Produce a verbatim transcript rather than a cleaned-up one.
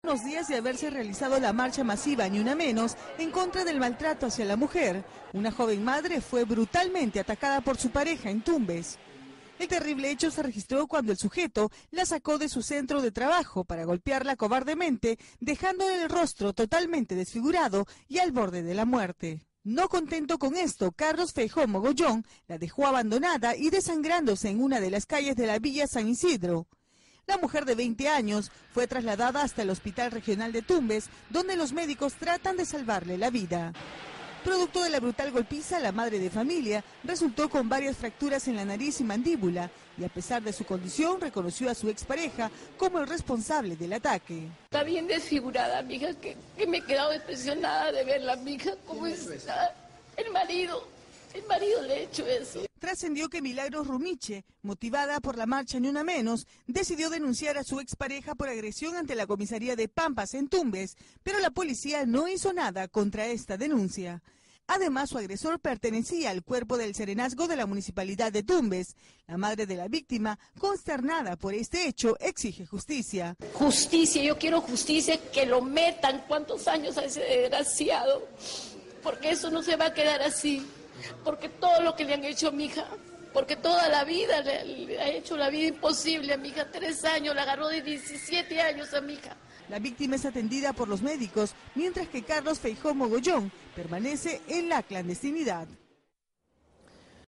Unos días de haberse realizado la marcha masiva Ni Una Menos en contra del maltrato hacia la mujer, una joven madre fue brutalmente atacada por su pareja en Tumbes. El terrible hecho se registró cuando el sujeto la sacó de su centro de trabajo para golpearla cobardemente, dejándole el rostro totalmente desfigurado y al borde de la muerte. No contento con esto, Carlos Feijó Mogollón la dejó abandonada y desangrándose en una de las calles de la Villa San Isidro. La mujer de veinte años fue trasladada hasta el Hospital Regional de Tumbes, donde los médicos tratan de salvarle la vida. Producto de la brutal golpiza, la madre de familia resultó con varias fracturas en la nariz y mandíbula y a pesar de su condición reconoció a su expareja como el responsable del ataque. Está bien desfigurada, mija, que, que me he quedado impresionada de verla, mija, cómo está. El marido, el marido le ha hecho eso. Trascendió que Milagros Rumiche, motivada por la marcha Ni Una Menos, decidió denunciar a su expareja por agresión ante la comisaría de Pampas en Tumbes, pero la policía no hizo nada contra esta denuncia. Además, su agresor pertenecía al cuerpo del serenazgo de la municipalidad de Tumbes. La madre de la víctima, consternada por este hecho, exige justicia. Justicia, yo quiero justicia, que lo metan. ¿Cuántos años a ese desgraciado? Porque eso no se va a quedar así. Porque todo lo que le han hecho a mi hija, porque toda la vida le, le ha hecho la vida imposible a mi hija, tres años, la agarró de diecisiete años a mi hija. La víctima es atendida por los médicos, mientras que Carlos Feijó Mogollón permanece en la clandestinidad.